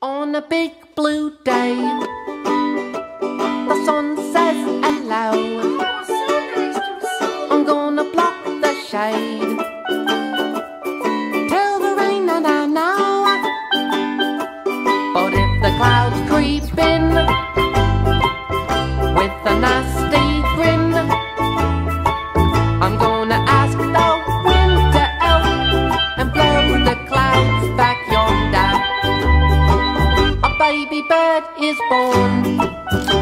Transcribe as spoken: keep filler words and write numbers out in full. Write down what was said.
On a big blue day, the sun says hello. I'm gonna block the shade till the rain and I know. But if the clouds creep in with a nasty grin, I'm gonna ask the wind to help and blow the clouds back yonder. A baby bird is born.